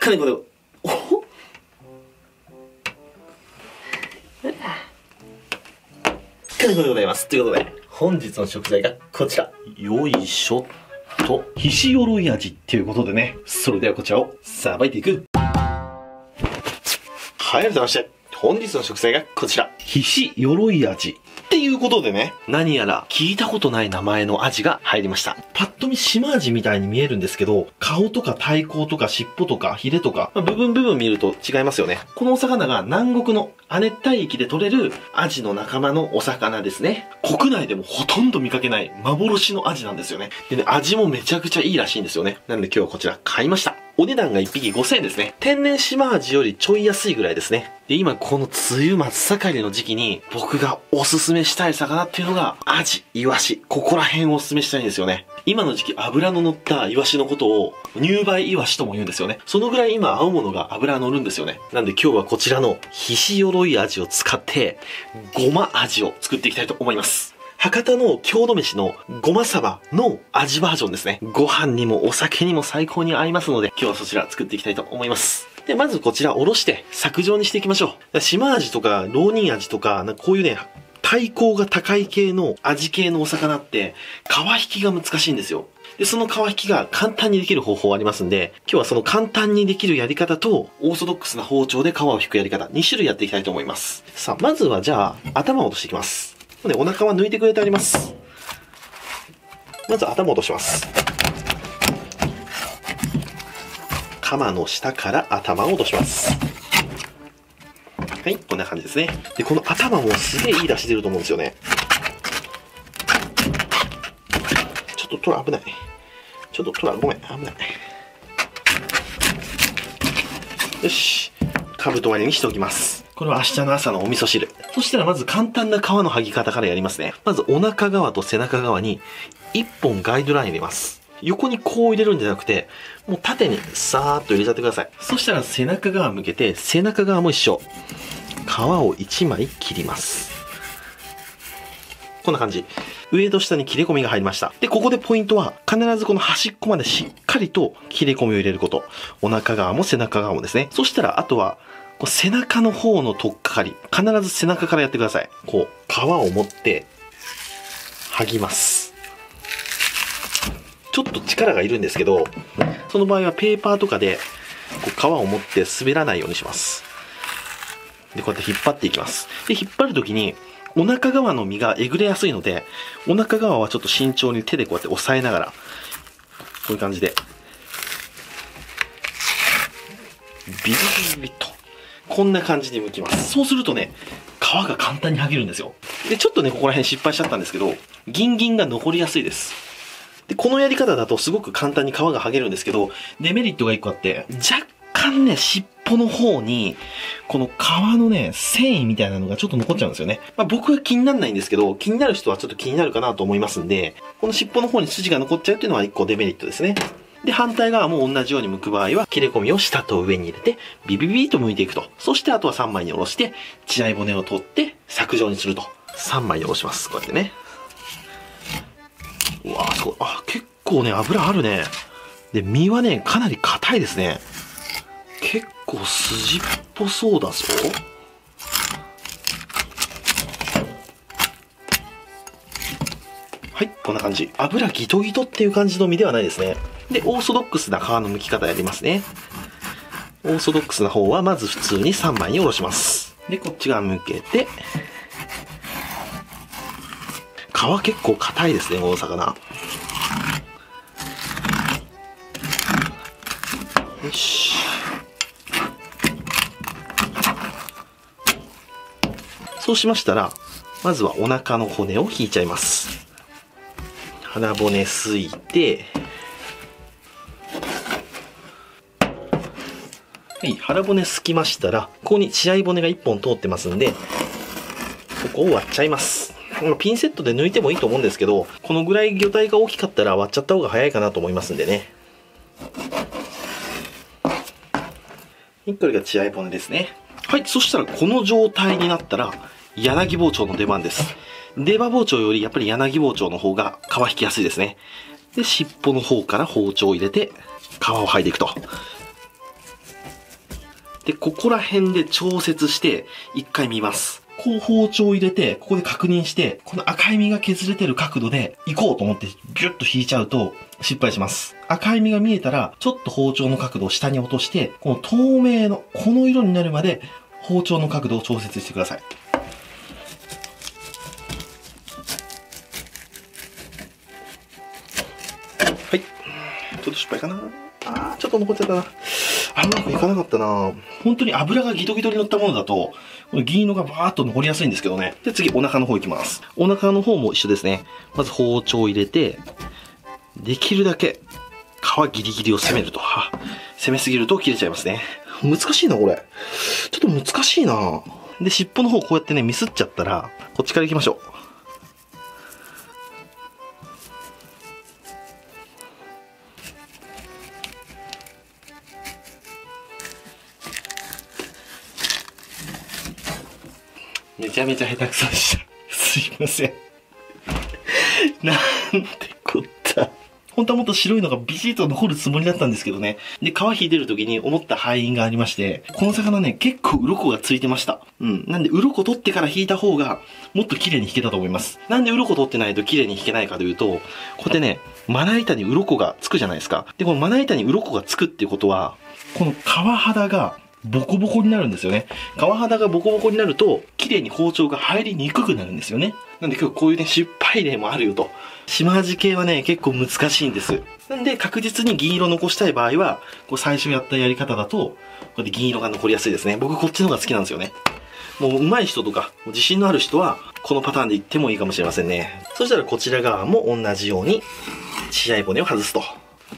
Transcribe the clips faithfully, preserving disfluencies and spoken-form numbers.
金子で、お金子でございます。ということで、本日の食材がこちら。よいしょっと、ひしよろい味っていうことでね、それではこちらをさばいていく。はい、改めまして、本日の食材がこちら。ひしよろい味。っていうことでね、何やら聞いたことない名前のアジが入りました。パッと見シマアジみたいに見えるんですけど、顔とか体甲とか尻尾とかヒレとか、まあ、部分部分見ると違いますよね。このお魚が南国の亜熱帯域で取れるアジの仲間のお魚ですね。国内でもほとんど見かけない幻のアジなんですよね。でね、味もめちゃくちゃいいらしいんですよね。なんで今日はこちら買いました。お値段がいっぴきごせんえんですね。天然シマアジよりちょい安いぐらいですね。で、今この梅雨真っ盛りの時期に僕がおすすめしたい魚っていうのがアジ、イワシ。ここら辺をおすすめしたいんですよね。今の時期脂の乗ったイワシのことを入梅イワシとも言うんですよね。そのぐらい今青物が脂乗るんですよね。なんで今日はこちらのひしよろい味を使ってごま味を作っていきたいと思います。博多の郷土飯のごまさばの味バージョンですね。ご飯にもお酒にも最高に合いますので、今日はそちら作っていきたいと思います。で、まずこちらおろして削状にしていきましょう。島味とか浪人味とか、こういうね、体高が高い系の味系のお魚って、皮引きが難しいんですよ。で、その皮引きが簡単にできる方法ありますんで、今日はその簡単にできるやり方と、オーソドックスな包丁で皮を引くやり方、にしゅるいやっていきたいと思います。さあ、まずはじゃあ、頭を落としていきます。で、お腹は抜いてくれてあります。まず頭を落とします。鎌の下から頭を落とします。はい、こんな感じですね。で、この頭もすげえいい出汁出ると思うんですよね。ちょっとトラ危ない。ちょっとトラごめん、危ない。よし、かぶと割りにしておきます。これは明日の朝のお味噌汁。そしたらまず簡単な皮の剥ぎ方からやりますね。まずお腹側と背中側にいっぽんガイドライン入れます。横にこう入れるんじゃなくて、もう縦にさーっと入れちゃってください。そしたら背中側向けて、背中側も一緒。皮をいちまい切ります。こんな感じ。上と下に切れ込みが入りました。で、ここでポイントは、必ずこの端っこまでしっかりと切れ込みを入れること。お腹側も背中側もですね。そしたら、あとは、こう背中の方の取っかかり。必ず背中からやってください。こう、皮を持って、剥ぎます。ちょっと力がいるんですけど、その場合はペーパーとかで、こう皮を持って滑らないようにします。で、こうやって引っ張っていきます。で、引っ張るときに、お腹側の身がえぐれやすいので、お腹側はちょっと慎重に手でこうやって押さえながら、こういう感じで、ビリビリビリと、こんな感じに剥きます。そうするとね、皮が簡単に剥げるんですよ。で、ちょっとね、ここら辺失敗しちゃったんですけど、ギンギンが残りやすいです。で、このやり方だとすごく簡単に皮が剥げるんですけど、デメリットがいっこあって、若干ね、尻尾の方に、この皮のね、繊維みたいなのがちょっと残っちゃうんですよね。まあ僕は気にならないんですけど、気になる人はちょっと気になるかなと思いますんで、この尻尾の方に筋が残っちゃうっていうのはいっこデメリットですね。で、反対側も同じように剥く場合は、切れ込みを下と上に入れて、ビビビビと剥いていくと。そしてあとはさんまいにおろして、血合い骨を取って、削状にすると。さんまいにおろします。こうやってね。うわぁ、すごい。あ、結構ね、脂あるね。で、身はね、かなり硬いですね。結構筋っぽそうだぞ。はい、こんな感じ。油ギトギトっていう感じの身ではないですね。で、オーソドックスな皮の剥き方やりますね。オーソドックスな方は、まず普通にさんまいにおろします。で、こっち側向けて、皮結構硬いですね、この魚。よし。そうしましたら、まずはお腹の骨を引いちゃいます。腹骨すいて、はい、腹骨すきましたら、ここに血合い骨がいっぽん通ってますんで、ここを割っちゃいます。ピンセットで抜いてもいいと思うんですけど、このぐらい魚体が大きかったら割っちゃった方が早いかなと思いますんでね。これが血合い骨ですね。はい、そしたらこの状態になったら、柳包丁の出番です。出刃包丁よりやっぱり柳包丁の方が皮引きやすいですね。で、尻尾の方から包丁を入れて、皮を剥いでいくと。 で、ここら辺で調節して、一回見ます。こう包丁を入れて、ここで確認して、この赤い実が削れてる角度で行こうと思ってギュッと引いちゃうと失敗します。赤い実が見えたら、ちょっと包丁の角度を下に落として、この透明のこの色になるまで包丁の角度を調節してください。はい。ちょっと失敗かな。あー、ちょっと残っちゃったな。あ、うまくいかなかったな。本当に油がギトギトに乗ったものだと、この銀色がバーっと残りやすいんですけどね。で、次、お腹の方行きます。お腹の方も一緒ですね。まず包丁を入れて、できるだけ皮ギリギリを攻めると。は攻めすぎると切れちゃいますね。難しいな、これ。ちょっと難しいな。で、尻尾の方こうやってね、ミスっちゃったら、こっちから行きましょう。めちゃめちゃ下手くそでした。すいません。なんてこった。本当はもっと白いのがビシッと残るつもりだったんですけどね。で、皮引いてる時に思った敗因がありまして、この魚ね、結構鱗がついてました。うん。なんで、鱗取ってから引いた方が、もっと綺麗に引けたと思います。なんで鱗取ってないと綺麗に引けないかというと、こうやってね、まな板に鱗がつくじゃないですか。で、このまな板に鱗がつくっていうことは、この皮肌が、ボコボコになるんですよね。皮肌がボコボコになると、綺麗に包丁が入りにくくなるんですよね。なんで今日こういうね、失敗例もあるよと。島味系はね、結構難しいんです。なんで確実に銀色残したい場合は、こう最初やったやり方だと、こうやって銀色が残りやすいですね。僕こっちの方が好きなんですよね。もう上手い人とか、自信のある人は、このパターンでいってもいいかもしれませんね。そしたらこちら側も同じように、血合い骨を外すと。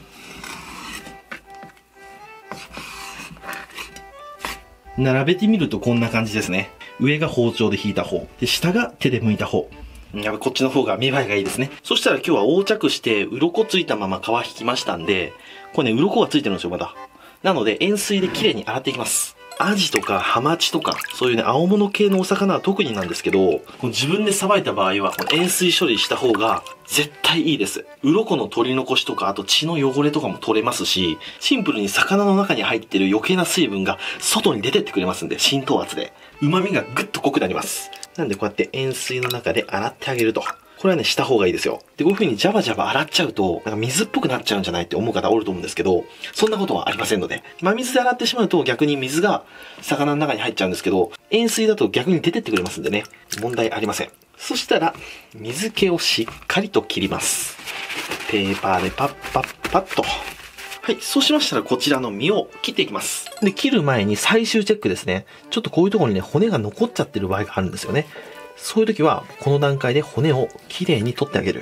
並べてみるとこんな感じですね。上が包丁で引いた方。で、下が手で剥いた方。やっぱこっちの方が見栄えがいいですね。そしたら今日は横着して、鱗ついたまま皮引きましたんで、これね、鱗がついてるんですよ、まだ。なので、塩水で綺麗に洗っていきます。アジとかハマチとか、そういうね、青物系のお魚は特になんですけど、この自分でさばいた場合は、この塩水処理した方が絶対いいです。鱗の取り残しとか、あと血の汚れとかも取れますし、シンプルに魚の中に入ってる余計な水分が外に出てってくれますんで、浸透圧で。旨味がぐっと濃くなります。なんでこうやって塩水の中で洗ってあげると。これはね、した方がいいですよ。で、こういう風にジャバジャバ洗っちゃうと、なんか水っぽくなっちゃうんじゃないって思う方おると思うんですけど、そんなことはありませんので。真水で洗ってしまうと逆に水が魚の中に入っちゃうんですけど、塩水だと逆に出てってくれますんでね、問題ありません。そしたら、水気をしっかりと切ります。ペーパーでパッパッパッと。はい。そうしましたら、こちらの身を切っていきます。で、切る前に最終チェックですね。ちょっとこういうところにね、骨が残っちゃってる場合があるんですよね。そういう時は、この段階で骨をきれいに取ってあげる。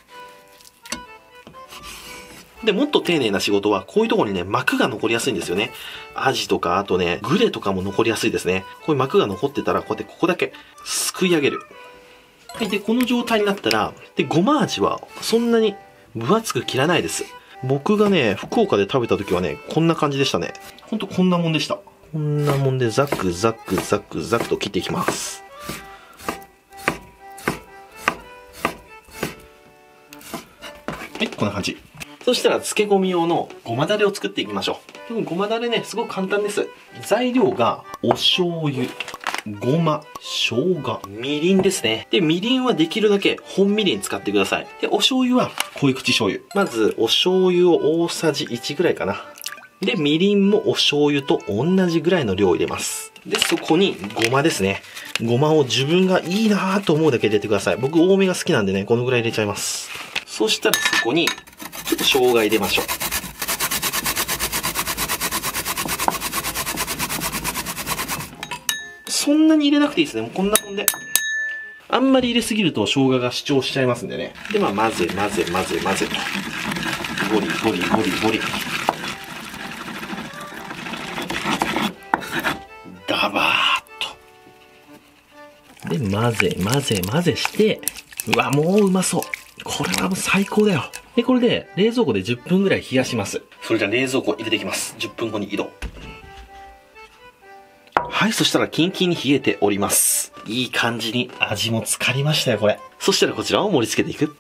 で、もっと丁寧な仕事は、こういうところにね、膜が残りやすいんですよね。アジとか、あとね、グレとかも残りやすいですね。こういう膜が残ってたら、こうやってここだけ、すくい上げる。はい。で、この状態になったら、で、ごま味は、そんなに分厚く切らないです。僕がね、福岡で食べた時はね、こんな感じでしたね。ほんとこんなもんでした。こんなもんで、ザクザクザクザクと切っていきます。はい、こんな感じ。そしたら漬け込み用のごまだれを作っていきましょう。でもごまだれね、すごく簡単です。材料がお醤油、ごま、生姜、みりんですね。で、みりんはできるだけ本みりん使ってください。で、お醤油は濃い口醤油。まず、お醤油を大さじいちぐらいかな。で、みりんもお醤油と同じぐらいの量を入れます。で、そこにごまですね。ごまを自分がいいなぁと思うだけ入れてください。僕多めが好きなんでね、このぐらい入れちゃいます。そしたらそこに、ちょっと生姜入れましょう。そんなに入れなくていいですね。もうこんなもんで。あんまり入れすぎると生姜が主張しちゃいますんでね。で、まあ、混ぜ混ぜ混ぜ混ぜと。ゴリゴリゴリゴリ。ダバーっと。で、混ぜ混ぜ混ぜして、うわ、もううまそう。これはもう最高だよ。で、これで冷蔵庫でじゅっぷんぐらい冷やします。それじゃ冷蔵庫入れていきます。じゅっぷんごに移動。はい、そしたらキンキンに冷えております。いい感じに味も浸かりましたよ、これ。そしたらこちらを盛り付けていく。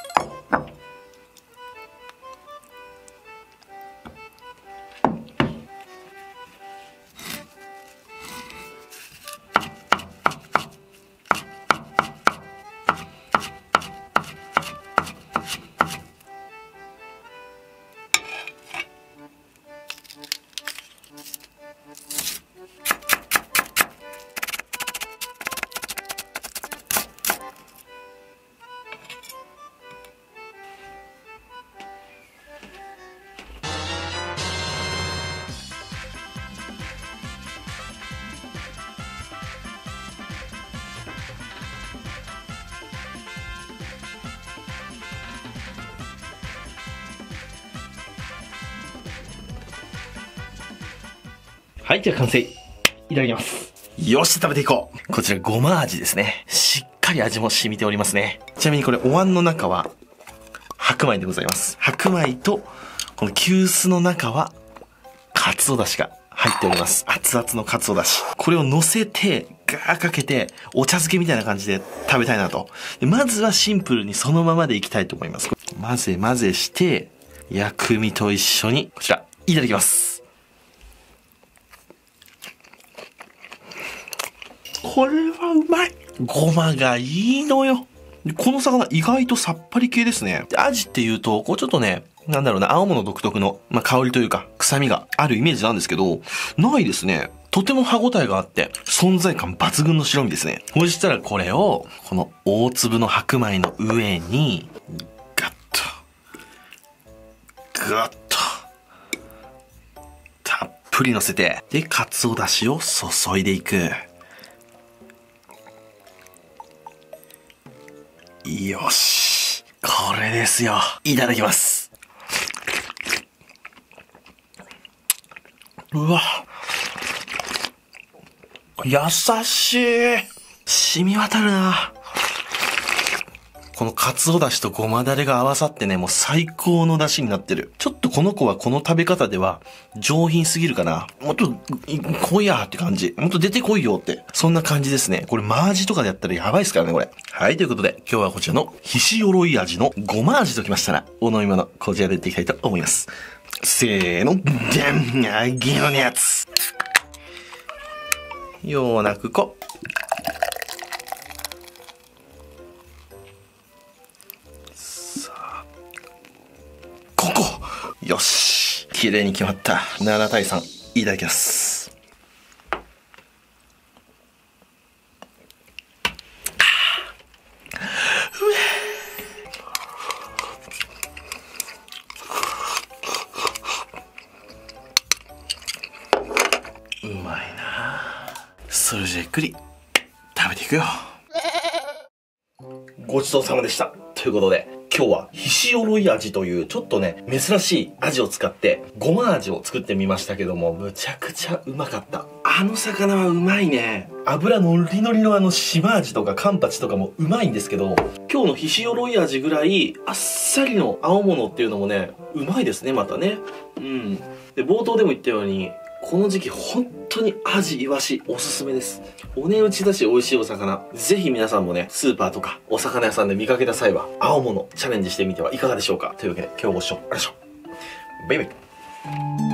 はい、じゃあ完成。いただきます。よし、食べていこう。こちらごま味ですね。しっかり味も染みておりますね。ちなみにこれお椀の中は白米でございます。白米とこの急須の中はかつおだしが入っております。熱々のかつおだし。これを乗せてガーかけてお茶漬けみたいな感じで食べたいなと。でまずはシンプルにそのままでいきたいと思います。混ぜ混ぜして薬味と一緒にこちらいただきます。これはうまい。ごまがいいのよ。この魚意外とさっぱり系ですね。アジっていうと、こうちょっとね、なんだろうな、青物独特の、まあ、香りというか、臭みがあるイメージなんですけど、ないですね。とても歯応えがあって、存在感抜群の白身ですね。そしたらこれを、この大粒の白米の上に、ガッと、ガッと、たっぷり乗せて、で、かつおだしを注いでいく。よし。これですよ。いただきます。うわ。優しい。染み渡るな。このかつおだしとごまだれが合わさってね、もう最高のだしになってる。ちょっとこの子はこの食べ方では上品すぎるかな。もっと来いやーって感じ。もっと出てこいよって。そんな感じですね。これマージとかでやったらやばいですからね、これ。はい、ということで今日はこちらのひしおろい味のごま味ときましたら、お飲み物こちらでやっていきたいと思います。せーの、じゃん、あげのやつ。ようなくこ。よし。綺麗に決まった。ななたいさん。いただきます。うまいな。それじゃゆっくり食べていくよ。ごちそうさまでした。ということで、今日はひしおろい味というちょっとね、珍しい味を使ってごま味を作ってみましたけども、むちゃくちゃうまかった。あの魚はうまいね。油のりのりのあの島味とかカンパチとかもうまいんですけど、今日のひしおろい味ぐらいあっさりの青物っていうのもね、うまいですね、またね。うん。で、冒頭でも言ったように、この時期本当にアジ、イワシおすすめです。お値打ちだし美味しいお魚。ぜひ皆さんもね、スーパーとかお魚屋さんで見かけた際は、青物チャレンジしてみてはいかがでしょうか。というわけで今日ご視聴ありがとうございました。バイバイ。